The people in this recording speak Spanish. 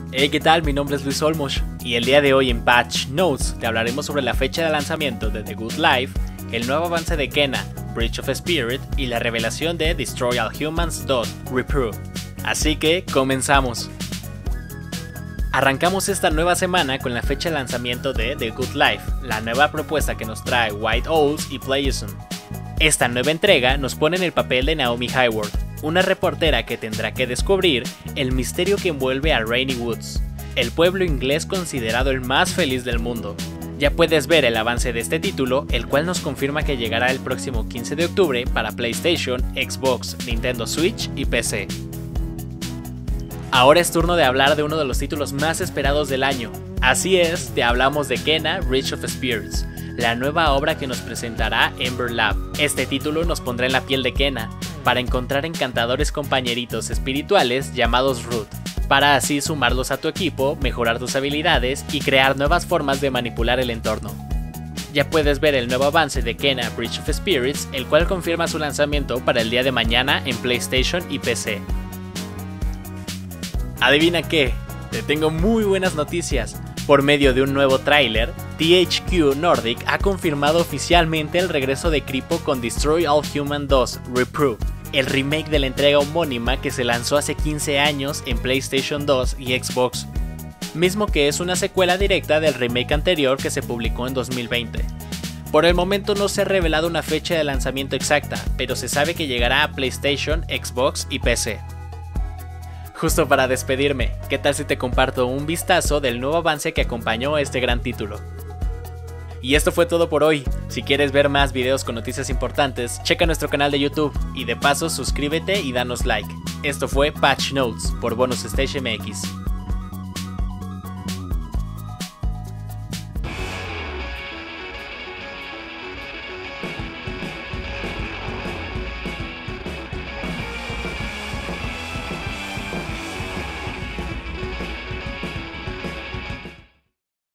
Hey, ¿qué tal? Mi nombre es Luis Olmos y el día de hoy en Patch Notes te hablaremos sobre la fecha de lanzamiento de The Good Life, el nuevo avance de Kena, Bridge of Spirit y la revelación de Destroy All Humans 2, Reprove. Así que comenzamos. Arrancamos esta nueva semana con la fecha de lanzamiento de The Good Life, la nueva propuesta que nos trae White Owls y Playism. Esta nueva entrega nos pone en el papel de Naomi Hayward, una reportera que tendrá que descubrir el misterio que envuelve a Rainy Woods, el pueblo inglés considerado el más feliz del mundo. Ya puedes ver el avance de este título, el cual nos confirma que llegará el próximo 15 de octubre para PlayStation, Xbox, Nintendo Switch y PC. Ahora es turno de hablar de uno de los títulos más esperados del año. Así es, te hablamos de Kena, Bridge of Spirits, la nueva obra que nos presentará Ember Lab. Este título nos pondrá en la piel de Kena, para encontrar encantadores compañeritos espirituales llamados Root, para así sumarlos a tu equipo, mejorar tus habilidades y crear nuevas formas de manipular el entorno. Ya puedes ver el nuevo avance de Kena Bridge of Spirits, el cual confirma su lanzamiento para el día de mañana en PlayStation y PC. ¿Adivina qué? Te tengo muy buenas noticias. Por medio de un nuevo tráiler, THQ Nordic ha confirmado oficialmente el regreso de Kripo con Destroy All Humans 2, Reprove, el remake de la entrega homónima que se lanzó hace 15 años en PlayStation 2 y Xbox, mismo que es una secuela directa del remake anterior que se publicó en 2020. Por el momento no se ha revelado una fecha de lanzamiento exacta, pero se sabe que llegará a PlayStation, Xbox y PC. Justo para despedirme, ¿qué tal si te comparto un vistazo del nuevo avance que acompañó a este gran título? Y esto fue todo por hoy. Si quieres ver más videos con noticias importantes, checa nuestro canal de YouTube y de paso suscríbete y danos like. Esto fue Patch Notes por Bonus Stage MX.